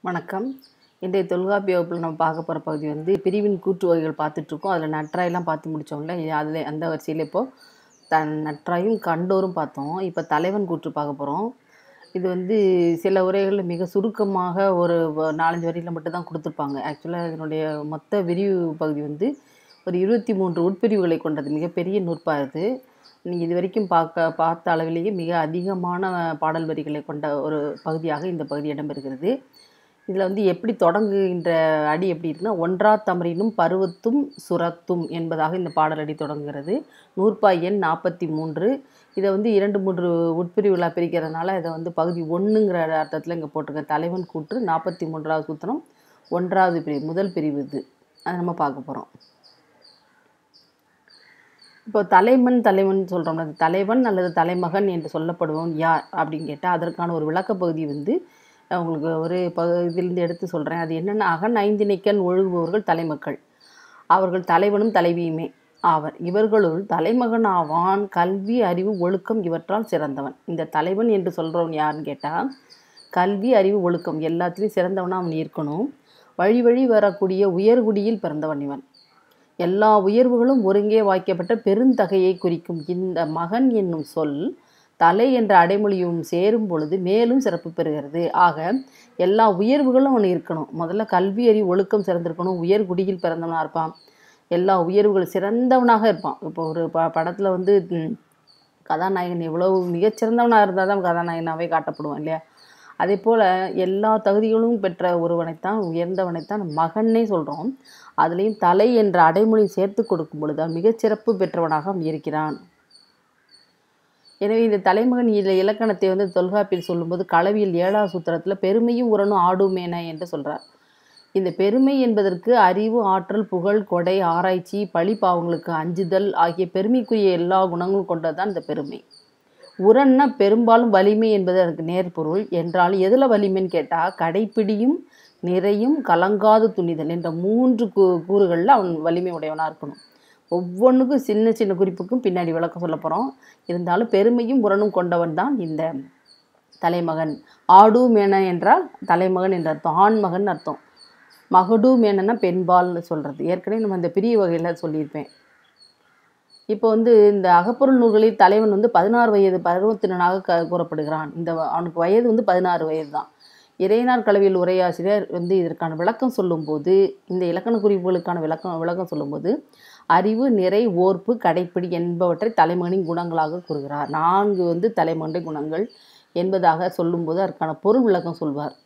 வணக்கம். இன்றைய தொல்காப்பிய வகுப்பில் நம்ம பார்க்க போகிற பகுதி வந்து பிரிவின் கூற்று வகைகள் பார்த்துட்ருக்கோம். அதில் நற்றாயெல்லாம் பார்த்து முடித்தோம்ல, அதில் அந்த வரிசையில் இப்போது நற்றாயும் கண்டோரும் பார்த்தோம். இப்போ தலைவன் கூற்று பார்க்க போகிறோம். இது வந்து சில உரைகளில் மிக சுருக்கமாக ஒரு 4-5 வரியில் மட்டும்தான் கொடுத்துருப்பாங்க. ஆக்சுவலாக இதனுடைய மொத்த விரிவு பகுதி வந்து ஒரு 23 உட்பிரிவுகளை கொண்டது. மிகப்பெரிய நூற்பா இது. நீங்கள் இது வரைக்கும் பார்த்த அளவிலேயே மிக அதிகமான பாடல் வரிகளை கொண்ட ஒரு பகுதியாக இந்த பகுதி இடம்பெறுகிறது. இதில் வந்து எப்படி தொடங்குகின்ற அடி எப்படி இருக்குன்னா, ஒன்றா தமரினும் பருவத்தும் சுரத்தும் என்பதாக இந்த பாடல் அடி தொடங்குகிறது. நூற்பா எண் 43. இதை வந்து 2-3 உட்பிரிவுகளாக பிரிக்கிறதுனால இதை வந்து பகுதி 1ங்கிற அர்த்தத்தில் இங்கே போட்டிருக்கேன். தலைவன் கூற்று 43வது சூத்திரம் 1வது பிரிவு, முதல் பிரிவு இது. அதை நம்ம பார்க்க போகிறோம். இப்போ தலைவன் சொல்கிறோம்ல, தலைவன் அல்லது தலைமகன் என்று சொல்லப்படுபவன் யார் அப்படின்னு கேட்டால் அதற்கான ஒரு விளக்கப்பகுதி வந்து உங்களுக்கு ஒரு இதிலிருந்து எடுத்து சொல்கிறேன். அது என்னென்னா, அகன் ஐந்திணைக்கண் ஒழுகுபவர்கள் தலைமக்கள். அவர்கள் தலைவனும் தலைவியுமே ஆவர். இவர்களுள் தலைமகன் ஆவான். கல்வி, அறிவு, ஒழுக்கம் இவற்றால் சிறந்தவன். இந்த தலைவன் என்று சொல்கிறவன் யாருன்னு கேட்டால், கல்வி, அறிவு, ஒழுக்கம் எல்லாத்துலேயும் சிறந்தவனாக அவன் இருக்கணும். வழி வழி வரக்கூடிய உயர்குடியில் பிறந்தவன் இவன். எல்லா உயர்வுகளும் ஒருங்கே வாய்க்கப்பட்ட பெருந்தகையை குறிக்கும் இந்த மகன் என்னும் சொல் தலை என்ற அடைமொழியும் சேரும் பொழுது மேலும் சிறப்பு பெறுகிறது. ஆக எல்லா உயர்வுகளும் அவன் இருக்கணும். முதல்ல கல்வி, அறிவு, ஒழுக்கம் சிறந்திருக்கணும். உயர்குடியில் பிறந்தவனாக இருப்பான். எல்லா உயர்வுகளும் சிறந்தவனாக இருப்பான். இப்போ ஒரு படத்தில் வந்து கதாநாயகன் எவ்வளவு மிகச்சிறந்தவனாக இருந்தால் தான் கதாநாயகனாகவே காட்டப்படுவான் இல்லையா? அதே போல் எல்லா தகுதிகளும் பெற்ற ஒருவனைத்தான், உயர்ந்தவனைத்தான் மகன்னே சொல்கிறோம். அதுலேயும் தலை என்ற அடைமொழி சேர்த்து கொடுக்கும் பொழுது அவன் மிகச்சிறப்பு பெற்றவனாக அவன் இருக்கிறான். எனவே இந்த தலைமகன் இலக்கணத்தை வந்து தொல்காப்பியில் சொல்லும்போது களவியல் 7வது சூத்திரத்தில் பெருமையும் உரணும் ஆடுமேன என்று சொல்கிறார். இந்த பெருமை என்பதற்கு அறிவு, ஆற்றல், புகழ், கொடை, ஆராய்ச்சி, பழி பாவங்களுக்கு அஞ்சுதல் ஆகிய பெருமைக்குரிய எல்லா குணங்களும் கொண்டது தான் இந்த பெருமை. உரன்னா பெரும்பாலும் வலிமை என்பது அதுக்கு நேர்பொருள். என்றால் எதில் வலிமைன்னு கேட்டால், கடைப்பிடியும் நிறையும் கலங்காது துணிதல் என்ற 3 கூறுகளில் அவன் வலிமை உடையவனாக இருக்கணும். ஒவ்வொன்றுக்கும் சின்ன சின்ன குறிப்புக்கும் பின்னாடி விளக்கம் சொல்ல போகிறோம். இருந்தாலும் பெருமையும் உரணும் கொண்டவன் தான் இந்த தலைமகன். ஆடு மேன என்றால் தலைமகன் என்ற அர்த்தம், ஆண்மகன் அர்த்தம். மகடு மேனன்னா பெண்பால்னு சொல்கிறது. ஏற்கனவே நம்ம இந்த பிரிய வகையில் சொல்லியிருப்பேன். இப்போ வந்து இந்த அகப்பொருள் நூல்களில் தலைவன் வந்து 16 வயது பருவத்தினனாக கூறப்படுகிறான். அவனுக்கு வயது வந்து 16 வயது தான். இறையனார் களவியல் உரையாசிரியர் வந்து இதற்கான விளக்கம் சொல்லும்போது, இந்த இலக்கண குறிப்புகளுக்கான விளக்கம் சொல்லும்போது அறிவு, நிறை, ஓர்ப்பு, கடைப்பிடி என்பவற்றை தலைமகனின் குணங்களாக கூறுகிறார். 4 வந்து தலைமகனின் குணங்கள் என்பதாக சொல்லும்போது அதற்கான பொருள் விளக்கம் சொல்வார்.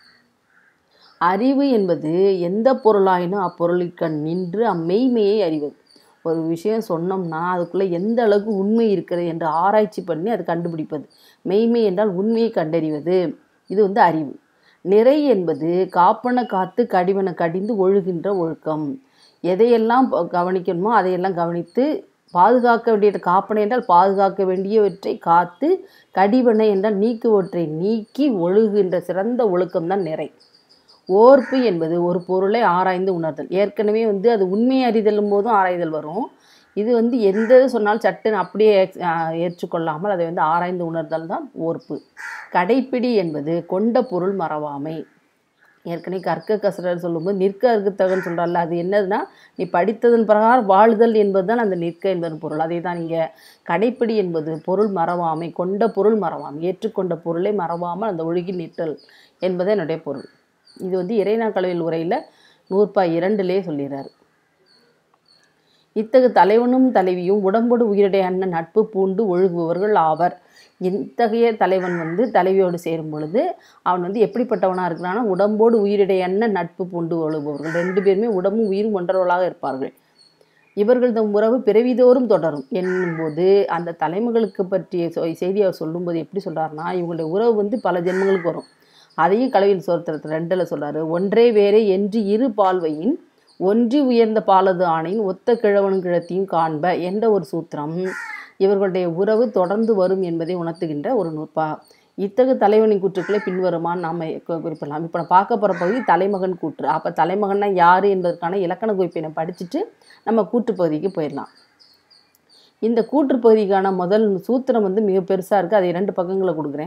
அறிவு என்பது எந்த பொருளாயினும் அப்பொருளுக்கு நின்று அம்மெய்மையை அறிவது. ஒரு விஷயம் சொன்னோம்னா அதுக்குள்ளே எந்த அளவுக்கு உண்மை இருக்கிறது என்று ஆராய்ச்சி பண்ணி அது கண்டுபிடிப்பது. மெய்மை என்றால் உண்மையை கண்டறிவது. இது வந்து அறிவு. நிறை என்பது காப்பன காத்து கடிவன கடிந்து ஒழுகின்ற ஒழுக்கம். எதையெல்லாம் கவனிக்கணுமோ அதையெல்லாம் கவனித்து பாதுகாக்க வேண்டிய, காப்பனை என்றால் பாதுகாக்க வேண்டியவற்றை காத்து, கடிவனை என்றால் நீக்குவற்றை நீக்கி ஒழுகின்ற சிறந்த ஒழுக்கம்தான் நிறை. ஓர்ப்பு என்பது ஒரு பொருளை ஆராய்ந்து உணர்தல். ஏற்கனவே வந்து அது உண்மையை அறிதலும் போதும் ஆராய்தல் வரும். இது வந்து எந்த சொன்னாலும் சட்டுன்னு அப்படியே ஏற்றுக்கொள்ளாமல் அதை வந்து ஆராய்ந்து உணர்தல் தான் ஓர்ப்பு. கடைப்பிடி என்பது கொண்ட பொருள் மறவாமை. ஏற்கனவே கற்க கசடர் சொல்லும்போது நிற்க அறுக்கத்தகன்னு சொல்கிறார்ல, அது என்னதுன்னா நீ படித்ததன் பிரகாரம் வாழுதல் என்பது தான் அந்த நிற்க என்பதன் பொருள். அதே தான் இங்கே கடைப்பிடி என்பது பொருள் மறவாமை, கொண்ட பொருள் மறவாமை, ஏற்றுக்கொண்ட பொருளை மறவாமல் அந்த ஒழுகில் நிற்றல் என்பது என்னுடைய பொருள். இது வந்து இறையனார் களவியல் உரையில் நூற்பா 2லே சொல்லிடுறாரு. இத்தகு தலைவனும் தலைவியும் உடம்போடு உயிரிடை அண்ணன் நட்பு பூண்டு ஒழுகுபவர்கள் ஆவர். இத்தகைய தலைவன் வந்து தலைவியோடு சேரும் பொழுது அவன் வந்து எப்படிப்பட்டவனாக இருக்கிறான்னா, உடம்போடு உயிரிடை அண்ணன் நட்பு பூண்டு ஒழுகுபவர்கள். 2 பேருமே உடம்பும் உயிரும் ஒன்றவர்களாக இருப்பார்கள். இவர்கள் தம் உறவு பிறவிதோறும் தொடரும் என்னும்போது அந்த தலைமகளுக்கு பற்றிய செய்தி அவர் சொல்லும்போது எப்படி சொல்கிறாருன்னா, இவங்களுடைய உறவு வந்து பல ஜென்மங்களுக்கு வரும். அதையும் களவியல் சூத்திரத்தில் 2ல் சொல்கிறாரு. ஒன்றே வேறே என்று இரு பால்வையின் ஒன்றி உயர்ந்த பாலது ஆணையின் ஒத்த கிழவனும் கிழத்தியும் காண்ப என்ற ஒரு சூத்திரம் இவர்களுடைய உறவு தொடர்ந்து வரும் என்பதை உணர்த்துகின்ற ஒரு நூற்பா. இத்தகு தலைவனின் கூற்றுக்களை பின்வருமான்னு நாம் குறிப்பிடலாம். இப்போ நான் பார்க்க போகிற பகுதி தலைமகன் கூற்று. அப்போ தலைமகன்னா யார் என்பதற்கான இலக்கண குறிப்பினை படிச்சுட்டு நம்ம கூற்று பகுதிக்கு போயிடலாம். இந்த கூற்று பகுதிக்கான முதல் சூத்திரம் வந்து மிக பெருசாக இருக்குது. அதை 2 பக்கங்களை கொடுக்குறேன்.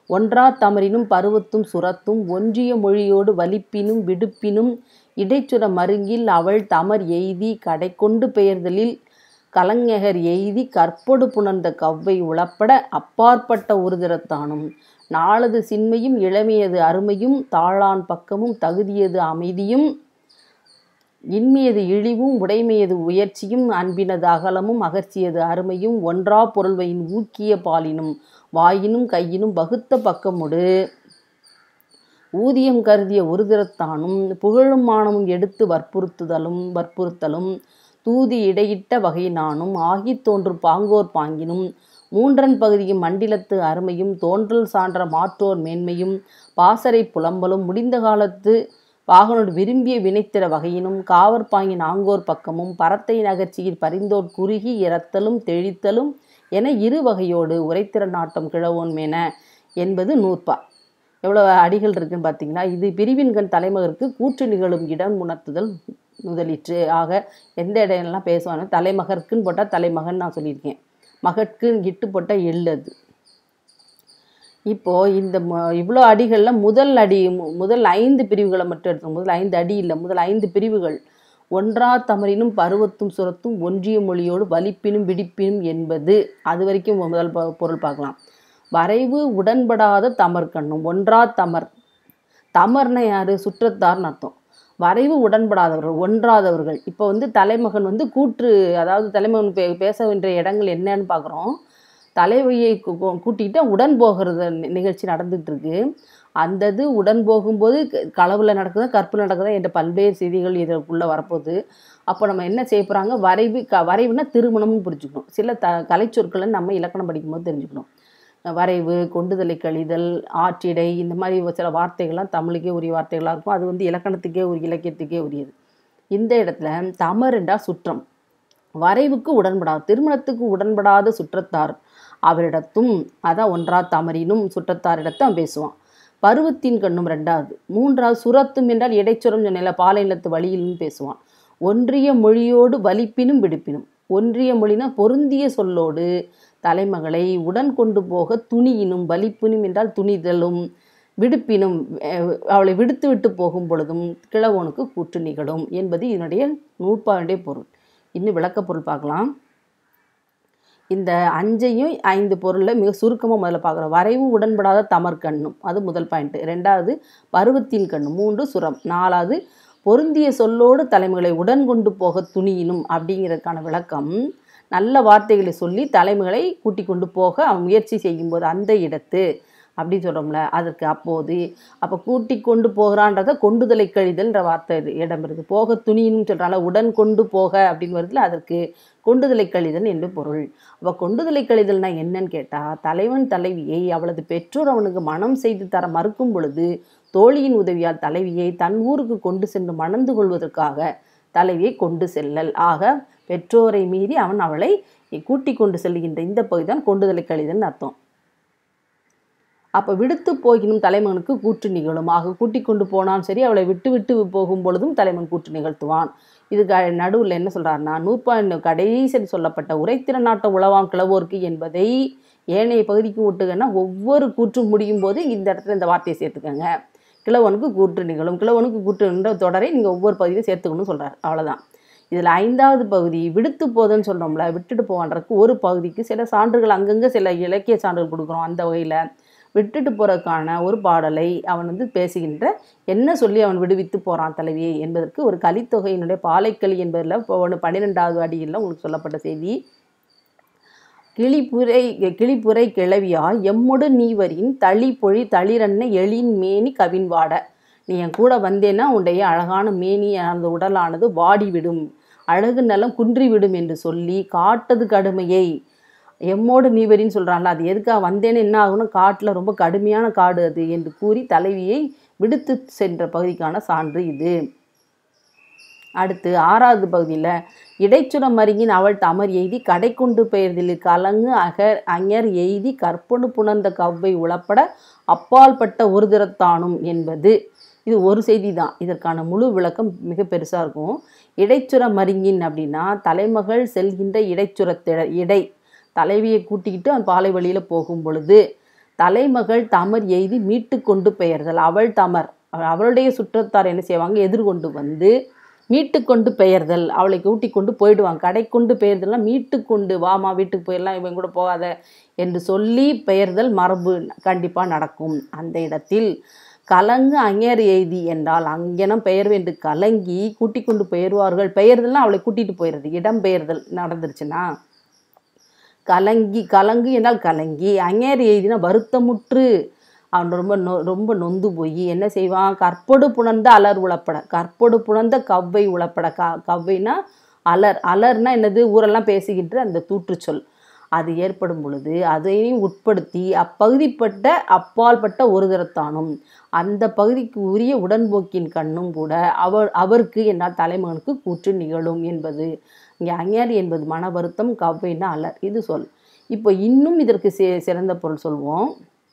ஒன்றா தமரினும் பருவத்தும் சுரத்தும் ஒன்றிய மொழியோடு வலிப்பினும் விடுப்பினும் இடைச்சுர மருங்கில் அவள் தமர் எய்தி கடைக்கொண்டு பெயர்தலில் கலஞகர் எய்தி கற்பொடு புணர்ந்த கவ்வை உளப்பட அப்பாற்பட்ட ஒருதிறத்தானும் நாளது சின்மையும் இளமையது அருமையும் தாழான் பக்கமும் தகுதியது அமைதியும் இன்மையது இழிவும் உடைமையது உயர்ச்சியும் அன்பினது அகலமும் அகர்ச்சியது அருமையும் ஒன்றா பொருள்வையின் ஊக்கிய பாலினும் வாயினும் கையினும் வகுத்த பக்கமுடு ஊதியம் கருதிய ஒருதிறத்தானும் புகழும் மானமும் எடுத்து வற்புறுத்தலும் தூதி இடையிட்ட வகையினானும் ஆகித் தோன்றும் பாங்கோர் பாங்கினும் மூன்றன் பகுதியும் மண்டிலத்து அருமையும் தோன்றல் சான்ற மாற்றோர் மேன்மையும் பாசறை புலம்பலும் முடிந்த காலத்து பாகனோடு விரும்பிய வினைத்திற வகையினும் காவற்பாங்கின் ஆங்கோர் பக்கமும் பரத்தை நகர்ச்சியில் பரிந்தோர் குறுகி இறத்தலும் தெழித்தலும் என இரு வகையோடு உரைத்திற நாட்டம் கிழவோன் மேன என்பது நூற்பா. எவ்வளோ அடிகள் இருக்குன்னு பார்த்தீங்களா. இது பிரிவின்கண் தலைமகருக்கு கூற்று நிகழும் இடம் உணர்த்துதல் முதலிற்று. ஆக எந்த இடையெல்லாம் பேசுவானோ தலைமகருக்குன்னு போட்டால் தலைமகன் நான் சொல்லியிருக்கேன், மகட்குன்னு கிட்டு போட்டால் எள்ளது. இப்போது இந்த இவ்வளோ அடிகளில் முதல் 5 பிரிவுகளை மட்டும் எடுத்தோம். முதல் 5 அடி இல்லை, முதல் 5 பிரிவுகள். ஒன்றா தமரினும் பருவத்தும் சுரத்தும் ஒன்றிய மொழியோடு வலிப்பினும் விடிப்பினும் என்பது அது வரைக்கும் முதல் பொருள் பார்க்கலாம். வரைவு உடன்படாத தமர்கண்ணும். ஒன்றா தமர்னா யார்? சுற்றத்தார்னு அர்த்தம். வரைவு உடன்படாதவர்கள், ஒன்றாதவர்கள். இப்போ தலைமகன் கூற்று, அதாவது தலைமகன் பேச வேண்டிய இடங்கள் என்னன்னு பார்க்குறோம். தலைவியை கூட்டிகிட்டு உடன் போகிறது நிகழ்ச்சி நடந்துகிட்டு இருக்கு. அந்த உடன் போகும்போது களவில் நடக்குதா கற்பில் நடக்குதா என்ற பல்வேறு செய்திகள் இதற்குள்ளே வரப்போகுது. அப்போ நம்ம என்ன செய்ய போகிறாங்க, வரைவுனா திருமணம்னு புரிஞ்சுக்கணும். சில கலைச்சொற்களை நம்ம இலக்கணம் படிக்கும்போது தெரிஞ்சுக்கணும். வரைவு, கொண்டுதலை கழிதல், ஆற்றிடை, இந்த மாதிரி சில வார்த்தைகள்லாம் தமிழுக்கே உரிய வார்த்தைகளாக இருக்கும். அது இலக்கணத்துக்கே இலக்கியத்துக்கே உரியது. இந்த இடத்துல தமர் என்றால் சுற்றம். வரைவுக்கு உடன்படாத, திருமணத்துக்கு உடன்படாத சுற்றத்தார் அவரிடத்தும், அதான் ஒன்றா தமரினும் சுற்றத்தாரிடத்தும் பேசுவான். பருவத்தின் கண்ணும் 2வது. 3வது சுரத்தும் என்றால் இடைச்சுரம் சொன்ன பாலைநிலத்து வழியிலும் பேசுவான். ஒன்றிய மொழியோடு வலிப்பினும் விடுப்பினும். ஒன்றிய மொழினா பொருந்திய சொல்லோடு தலைமகளை உடன் கொண்டு போக துணியினும், வலிப்பினும் என்றால் துணிதலும், விடுப்பினும் அவளை விடுத்து விட்டு போகும் பொழுதும் கிழவோனுக்கு கூற்று நிகழும் என்பது இதனுடைய நூற்பாவுடைய பொருள். இன்னும் விளக்க பொருள் பார்க்கலாம். இந்த 5ஐயும் 5 பொருளில் மிக சுருக்கமாக முதல்ல பார்க்குறோம். வரைவு உடன்படாத தமர்கண்ணும், அது முதல் பாயிண்ட். 2வது பருவத்தின் கண்ணும். 3 சுரம். 4வது பொருந்திய சொல்லோடு தலைமைகளை உடன் கொண்டு போக துணியினும் அப்படிங்கிறதுக்கான விளக்கம். நல்ல வார்த்தைகளை சொல்லி தலைமைகளை கூட்டி கொண்டு போக அவன் முயற்சி செய்யும்போது அந்த இடத்து அப்படின்னு சொல்கிறோம்ல, அதற்கு அப்போ கூட்டி கொண்டு போகிறான்றத கொண்டுதலை கழிதல்ன்ற வார்த்தை இடம் இருக்குது. போக துணின்னு சொல்கிறால, உடன் கொண்டு போக அப்படின்னு வருதுல, அதற்கு கொண்டுதலை கழிதல் என்று பொருள். அப்போ கொண்டுதலை கழிதல்னா என்னன்னு கேட்டால், தலைவன் தலைவியை அவளது பெற்றோர் அவனுக்கு மனம் செய்து தர மறுக்கும் பொழுது தோழியின் உதவியால் தலைவியை தன் ஊருக்கு கொண்டு சென்று மணந்து கொள்வதற்காக தலைவியை கொண்டு செல்லல். ஆக பெற்றோரை மீறி அவன் அவளை கூட்டி கொண்டு செல்கின்ற இந்த பகுதி தான் கொண்டுதலை கழிதல்னு அர்த்தம். அப்போ விடுத்து போகினும் தலைமகனுக்கு கூற்று நிகழும். ஆக கூட்டி கொண்டு போனான் சரி, அவளை விட்டு விட்டு போகும் பொழுதும் தலைமகன் கூற்று நிகழ்த்துவான். இதுக்கு நடுவில் என்ன சொல்கிறாருன்னா, நூற்பாண்டு கடைசி சொல்லப்பட்ட உரைத்திற நாட்ட உளவாம் கிளவோர்க்கு என்பதை ஏனைய பகுதிக்கு விட்டுங்கன்னா ஒவ்வொரு கூற்றும் முடியும் போது இந்த இடத்துல இந்த வார்த்தையை சேர்த்துக்கங்க. கிழவனுக்கு கூற்று நிகழும், கிழவனுக்கு கூற்றுன்ற தொடரை நீங்கள் ஒவ்வொரு பகுதியும் சேர்த்துக்கணும்னு சொல்கிறார். அவ்வளோதான். இதில் 5வது பகுதி விடுத்து போதுன்னு சொல்கிறோம்ல, விட்டுட்டு போவான்றதுக்கு ஒரு பகுதிக்கு சில சான்றுகள், அங்கங்கே சில இலக்கிய சான்றுகள் கொடுக்குறோம். அந்த வகையில் விட்டுட்டு போகிறதுக்கான ஒரு பாடலை அவன் பேசுகின்ற என்ன சொல்லி அவன் விடுவித்து போகிறான் தலைவியை என்பதற்கு ஒரு கலித்தொகையினுடைய பாலைக்களி என்பதில் 12வது அடியில் உங்களுக்கு சொல்லப்பட்ட செய்தி. கிளிப்புரை கிளவியா எம்மொடு நீவரின் தளி பொழி தளிரன்ன எழின் மேனி கவின்வாட. நீ என் கூட வந்தேன்னா உன்னுடைய அழகான மேனி அந்த உடலானது வாடிவிடும், அழகு நலம் குன்றிவிடும் என்று சொல்லி காட்டது கடுமையை எம்மோடு நீவரின்னு சொல்கிறான்ல, அது எதுக்காக வந்தேன்னு என்ன ஆகும்னா காட்டில் ரொம்ப கடுமையான காடு அது என்று கூறி தலைவியை விடுத்து சென்ற பகுதிக்கான சான்று இது. அடுத்து 6வது பகுதியில் இடைச்சுரம் மருங்கின் அவள் தமர் எய்தி கடை கொண்டு பெயர்தில் கலங்கு அஞர் எய்தி கற்பொடு புணர்ந்த கவ்வை உளப்பட அப்பால்பட்ட ஒருதிறத்தானும் என்பது. இது ஒரு செய்தி தான். இதற்கான முழு விளக்கம் மிக பெருசாக இருக்கும். இடைச்சுர மருங்கின் அப்படின்னா தலைமகள் செல்கின்ற இடைச்சுரத்திட இடை தலைவியை கூட்டிக்கிட்டு அந்த பாலை வழியில் போகும் பொழுது தலைமகள் தமர் எய்தி மீட்டு கொண்டு பெயர்தல். அவள் தமர் அவளுடைய சுற்றத்தார் என்ன செய்வாங்க, எதிர்கொண்டு வந்து மீட்டு கொண்டு பெயர்தல், அவளை கூட்டி கொண்டு போயிடுவாங்க. கடை கொண்டு பெயர்தல்னா மீட்டு கொண்டு, வாமா வீட்டுக்கு போயிடலாம், இவன் கூட போகாத என்று சொல்லி பெயர்தல் மரபு கண்டிப்பாக நடக்கும். அந்த இடத்தில் கலங்கு அங்கேர் எய்தி என்றால் அங்கனம் பெயர் என்று கலங்கி கூட்டி கொண்டு பெயர்வார்கள். பெயர்தல்னா அவளை கூட்டிகிட்டு போயிடுறது. இடம் பெயர்தல் நடந்துருச்சுன்னா கலங்கி, கலங்கு என்றால் கலங்கி, அங்கேர் எய்தினா வருத்தமுற்று அவன் ரொம்ப நொந்து போய் என்ன செய்வான், கற்பொடு புணர்ந்த அலர் உளப்பட, கற்பொடு புணர்ந்த கவ்வை உளப்பட. கவ்வைனா அலர், அலர்னா என்னது, ஊரெல்லாம் பேசுகின்ற அந்த தூற்றுச்சொல். அது ஏற்படும் பொழுது அதையும் உட்படுத்தி அப்பகுதிப்பட்ட அப்பால்பட்ட ஒரு தரத்தானும் அந்த பகுதிக்கு உரிய உடன்போக்கின் கண்ணும் கூட அவருக்கு என்னால் தலைமகனுக்கு கூற்று நிகழும் என்பது. இங்கே அங்கேர் என்பது மன வருத்தம், கவ்வைன்னா அலர், இது சொல். இப்போ இன்னும் இதற்கு சிறந்த பொருள் சொல்வோம்.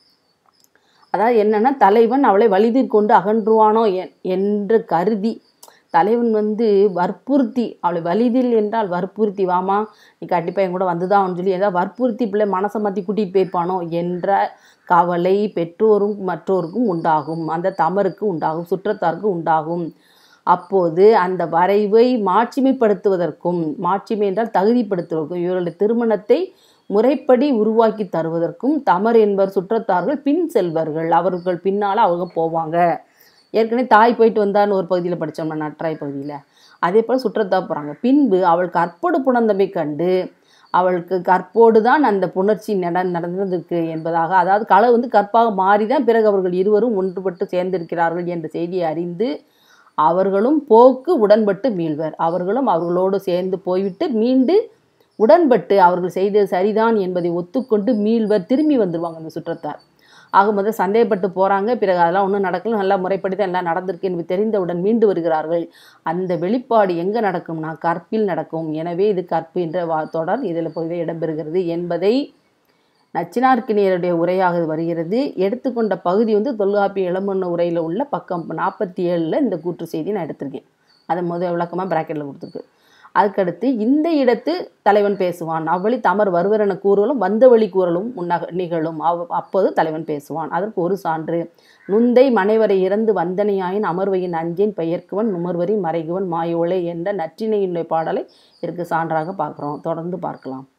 அதாவது என்னன்னா, தலைவன் அவளை வலிதிற் கொண்டு அகன்றுவானோ என்று கருதி, தலைவன் வற்புறுத்தி, அவளை வலிதில் என்றால் வற்புறுத்தி, வாமா நீ கண்டிப்பாக என் கூட வந்துதான் சொல்லி ஏதாவது வற்புறுத்தி பிள்ளை மனசை மாற்றி கூட்டிகிட்டு போயிருப்பானோ என்ற கவலை பெற்றோரும் மற்றோருக்கும் உண்டாகும், அந்த தமருக்கு உண்டாகும், சுற்றத்தாருக்கு உண்டாகும். அப்போது அந்த வரைவை மாட்சிமைப்படுத்துவதற்கும், மாட்சிமை என்றால் தகுதிப்படுத்துவதற்கும், இவர்களுடைய திருமணத்தை முறைப்படி உருவாக்கி தருவதற்கும் தமர் என்பவர் சுற்றத்தார்கள் பின் செல்வர்கள். அவர்கள் பின்னால் அவங்க போவாங்க. ஏற்கனவே தாய் போயிட்டு வந்தான்னு ஒரு பகுதியில் படித்தோம்னா, நற்றாய் பகுதியில், அதே போல் சுற்றத்தார் போகிறாங்க. பின்பு அவள் கற்போடு புணர்ந்தமை கண்டு அவளுக்கு கற்போடு தான் அந்த புணர்ச்சி நடந்திருக்கு என்பதாக, அதாவது களை கற்பாக மாறிதான் பிறகு அவர்கள் இருவரும் ஒன்றுபட்டு சேர்ந்திருக்கிறார்கள் என்ற செய்தியை அறிந்து அவர்களும் போக்கு உடன்பட்டு மீள்வர். அவர்களும் அவர்களோடு சேர்ந்து போய்விட்டு மீண்டு உடன்பட்டு அவர்கள் செய்தது சரிதான் என்பதை ஒத்துக்கொண்டு மீள்வர், திரும்பி வந்துடுவாங்க அந்த சுற்றத்தார். ஆக முதல் சந்தேகப்பட்டு போகிறாங்க, பிறகு அதெல்லாம் ஒன்றும் நடக்கல, நல்லா முறைப்படி தான் எல்லாம் நடந்திருக்கு என்று தெரிந்தவுடன் மீண்டு வருகிறார்கள். அந்த வெளிப்பாடு எங்கே நடக்கும்னா கற்பில் நடக்கும். எனவே இது கற்பு என்ற தொடர் இதில் பகுதியில் இடம்பெறுகிறது என்பதை நச்சினார்க்கினியருடைய உரையாக வருகிறது. எடுத்துக்கொண்ட பகுதி தொல்காப்பிய இளமண்ண உரையில் உள்ள பக்கம் 47 இந்த கூற்று செய்தி நான் எடுத்திருக்கேன். அதை விளக்கமாக பிராக்கெட்டில் கொடுத்துருக்கு. அதுக்கடுத்து இந்த இடத்து தலைவன் பேசுவான், அவ்வழி தமர் வருவர் என கூறலும் வந்த வழி கூறலும் நிகழும், அப்போது தலைவன் பேசுவான். அதற்கு ஒரு சான்று, நுந்தை மனைவரை இறந்து வந்தனையாயின் அமர்வையின் அஞ்சேன் பெயர்க்குவன் நுமர்வரி மறைகுவன் மாயோலை என்ற நற்றினையினுடைய பாடலை இதற்கு சான்றாக பார்க்குறோம். தொடர்ந்து பார்க்கலாம்.